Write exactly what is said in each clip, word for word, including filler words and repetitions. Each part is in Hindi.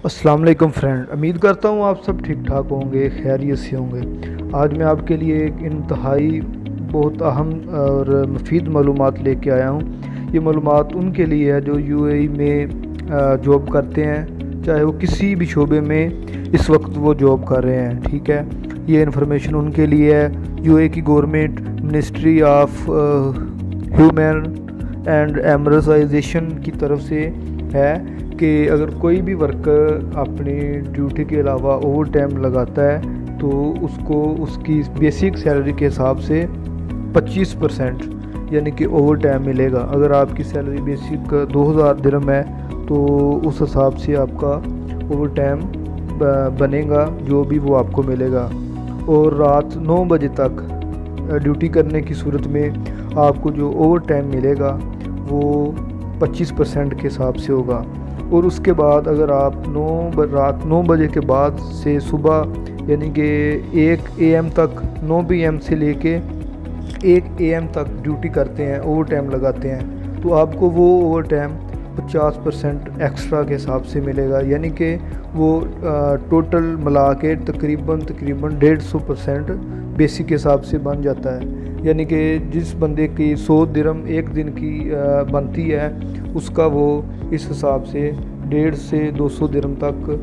अस्सलाम वालेकुम फ्रेंड, उम्मीद करता हूँ आप सब ठीक ठाक होंगे, खैरियत से होंगे। आज मैं आपके लिए एक इंतहाई बहुत अहम और मुफीद मालूमात लेके आया हूँ। ये मालूमात उनके लिए है जो यूएई में जॉब करते हैं, चाहे वो किसी भी शोबे में इस वक्त वो जॉब कर रहे हैं। ठीक है, ये इन्फॉर्मेशन उनके लिए है। यूएई की government ministry of human and emiratisation की तरफ से है कि अगर कोई भी वर्कर अपनी ड्यूटी के अलावा ओवर टाइम लगाता है तो उसको उसकी बेसिक सैलरी के हिसाब से पच्चीस परसेंट यानी कि ओवर टाइम मिलेगा। अगर आपकी सैलरी बेसिक दो हज़ार दिरहम है तो उस हिसाब से आपका ओवर टाइम बनेगा, जो भी वो आपको मिलेगा। और रात नौ बजे तक ड्यूटी करने की सूरत में आपको जो ओवर टाइम मिलेगा वो पच्चीस परसेंट के हिसाब से होगा। और उसके बाद अगर आप नौ रात नौ बजे के बाद से सुबह यानी कि एक ए एम तक, नौ पी एम से लेके एक ए एम तक ड्यूटी करते हैं, ओवर टाइम लगाते हैं, तो आपको वो ओवर टाइम पचास परसेंट एक्स्ट्रा के हिसाब से मिलेगा। यानी कि वो टोटल मिला के तकरीबन तकरीबन डेढ़ सौ परसेंट बेसिक के हिसाब से बन जाता है। यानी कि जिस बंदे की सौ दिरहम एक दिन की बनती है उसका वो इस हिसाब से डेढ़ से दो सौ दिरहम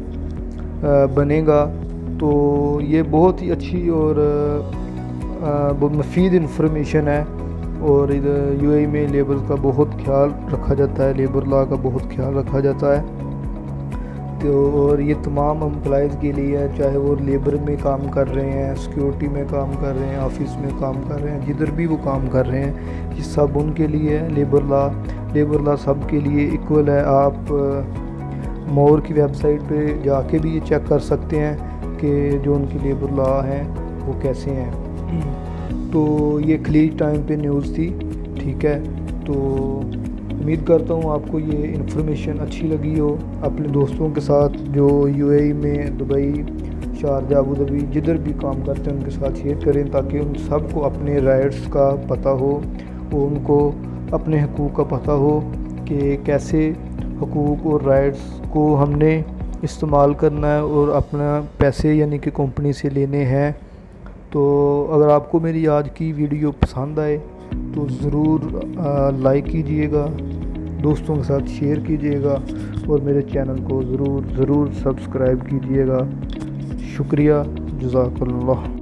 तक बनेगा। तो ये बहुत ही अच्छी और बहुत मुफीद इंफॉर्मेशन है। और इधर यूएई में लेबर का बहुत ख्याल रखा जाता है, लेबर लॉ का बहुत ख्याल रखा जाता है। तो और ये तमाम एम्प्लॉयज़ के लिए है, चाहे वो लेबर में काम कर रहे हैं, सिक्योरिटी में काम कर रहे हैं, ऑफिस में काम कर रहे हैं, जिधर भी वो काम कर रहे हैं, ये सब उनके लिए है। लेबर लॉ लेबर लॉ सब के लिए इक्वल है। आप मोहर की वेबसाइट पे जाके भी ये चेक कर सकते हैं कि जो उनकी लेबर लॉ हैं वो कैसे हैं। तो ये खलीज टाइम पे न्यूज़ थी। ठीक है, तो उम्मीद करता हूँ आपको ये इन्फॉर्मेशन अच्छी लगी हो। अपने दोस्तों के साथ जो यूएई में, दुबई, शारजा, अबू धाबी जिधर भी काम करते हैं उनके साथ शेयर करें, ताकि उन सबको अपने राइट्स का पता हो, वो उनको अपने हकूक़ का पता हो कि कैसे हकूक़ और राइट्स को हमने इस्तेमाल करना है और अपना पैसे यानी कि कंपनी से लेने हैं। तो अगर आपको मेरी आज की वीडियो पसंद आए तो ज़रूर लाइक कीजिएगा, दोस्तों के साथ शेयर कीजिएगा और मेरे चैनल को ज़रूर ज़रूर सब्सक्राइब कीजिएगा। शुक्रिया, जज़ाकल्लाह।